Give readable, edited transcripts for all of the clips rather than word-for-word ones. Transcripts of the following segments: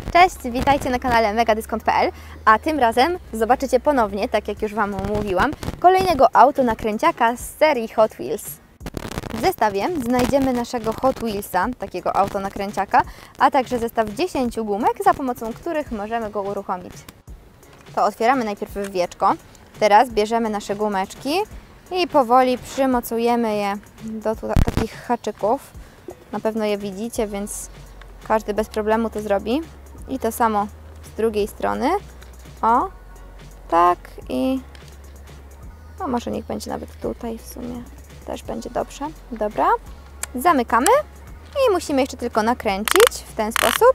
Cześć, witajcie na kanale megadyskont.pl, a tym razem zobaczycie ponownie, tak jak już Wam mówiłam, kolejnego autonakręciaka z serii Hot Wheels. W zestawie znajdziemy naszego Hot Wheelsa, takiego autonakręciaka, a także zestaw 10 gumek, za pomocą których możemy go uruchomić. To otwieramy najpierw wieczko, teraz bierzemy nasze gumeczki i powoli przymocujemy je do takich haczyków. Na pewno je widzicie, więc każdy bez problemu to zrobi. I to samo z drugiej strony. O, tak i... No może niech będzie nawet tutaj w sumie. Też będzie dobrze. Dobra. Zamykamy i musimy jeszcze tylko nakręcić w ten sposób.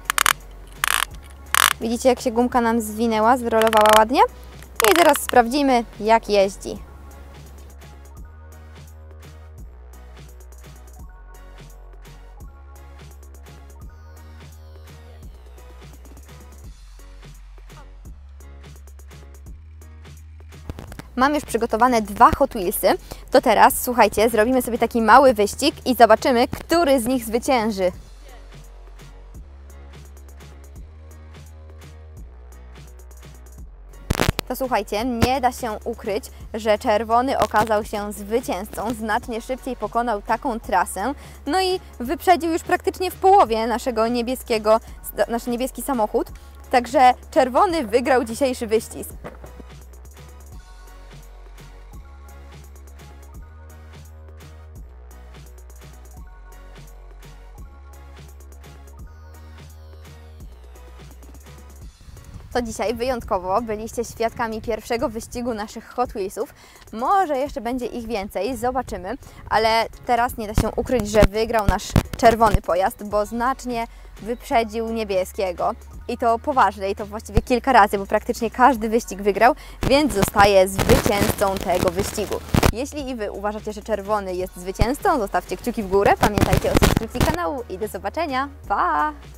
Widzicie, jak się gumka nam zwinęła, zrolowała ładnie. I teraz sprawdzimy, jak jeździ. Mam już przygotowane 2 Hot Wheelsy, to teraz, słuchajcie, zrobimy sobie taki mały wyścig i zobaczymy, który z nich zwycięży. To słuchajcie, nie da się ukryć, że czerwony okazał się zwycięzcą, znacznie szybciej pokonał taką trasę, no i wyprzedził już praktycznie w połowie nasz niebieski samochód, także czerwony wygrał dzisiejszy wyścig. To dzisiaj wyjątkowo byliście świadkami pierwszego wyścigu naszych Hot Wheelsów. Może jeszcze będzie ich więcej, zobaczymy, ale teraz nie da się ukryć, że wygrał nasz czerwony pojazd, bo znacznie wyprzedził niebieskiego. I to poważnie, i to właściwie kilka razy, bo praktycznie każdy wyścig wygrał, więc zostaje zwycięzcą tego wyścigu. Jeśli i Wy uważacie, że czerwony jest zwycięzcą, zostawcie kciuki w górę, pamiętajcie o subskrypcji kanału i do zobaczenia. Pa!